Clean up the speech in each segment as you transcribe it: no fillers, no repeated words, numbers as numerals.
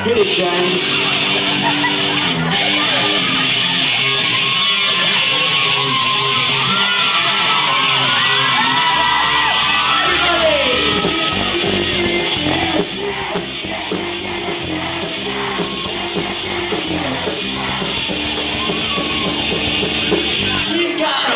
Hit it, James. She's got a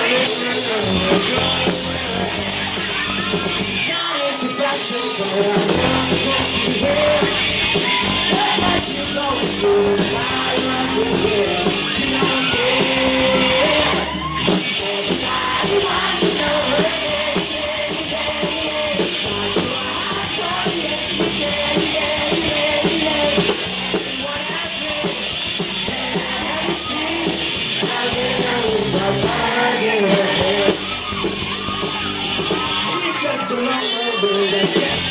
not into fashion, but she wears. Her tattoos always good. I love her, yeah. She don't care. Everybody wants to know her. Everyone asks me, have you seen? She's just a long over that's just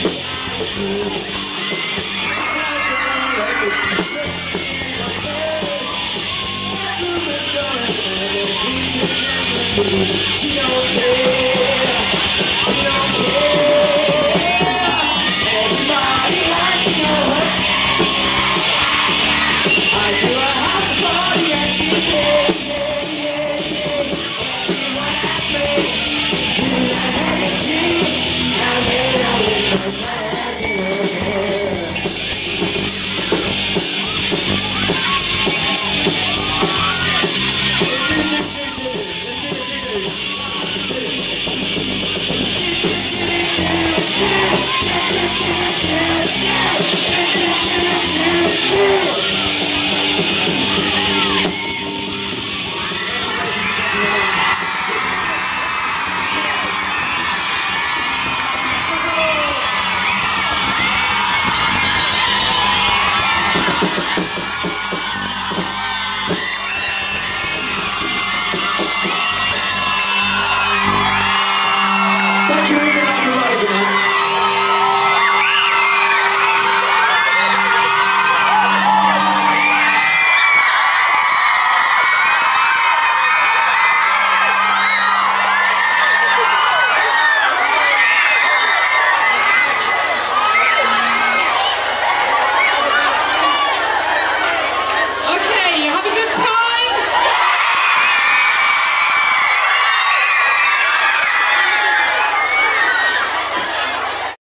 she don't care.